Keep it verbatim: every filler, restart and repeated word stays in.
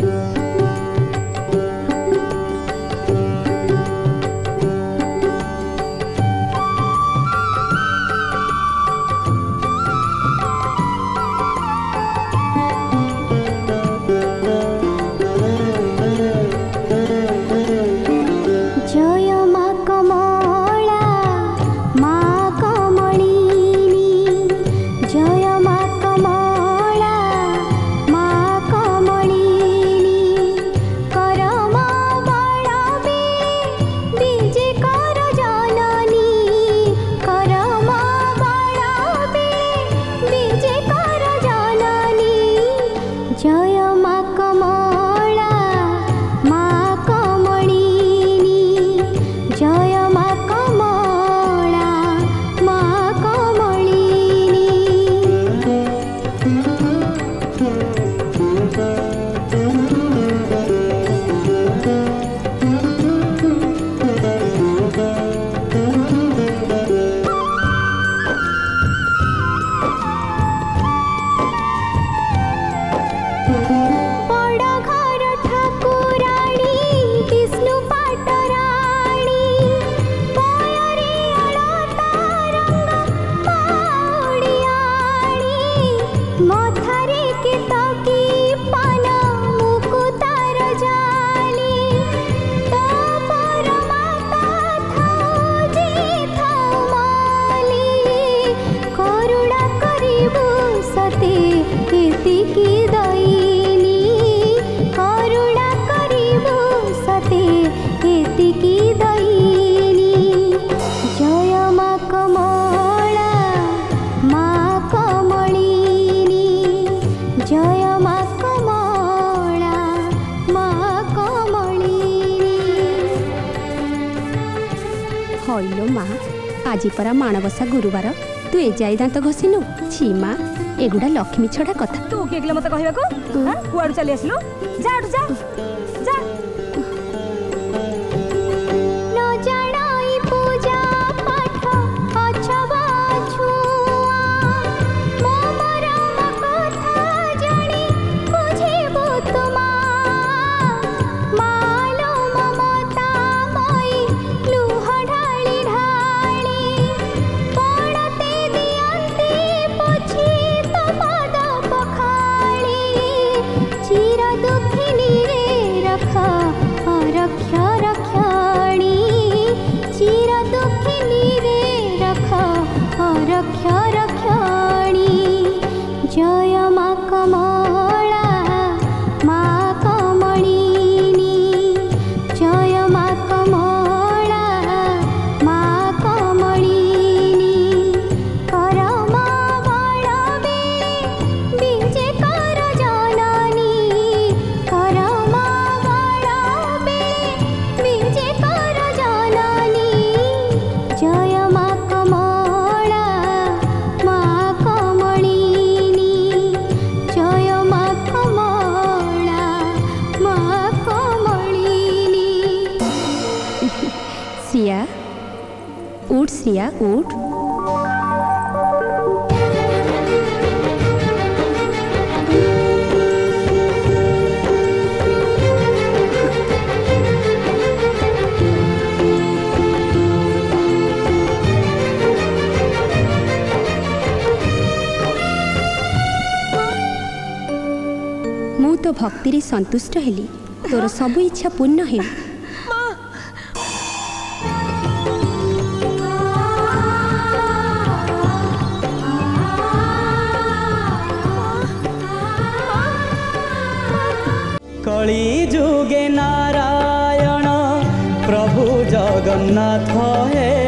हईलो माँ आज परा माणबसा गुरुवार तू ए जाई दांत घसीनु छी माँ एगुड़ा लक्ष्मी छड़ा कथा तू किए मत कहबा को कुआडू चली आसलु जा जा जा श्रिया उठ मु तो भक्ति संतुष्ट हेली तोर सब इच्छा पूर्ण हे कली जुगे नारायण प्रभु जगन्नाथ हे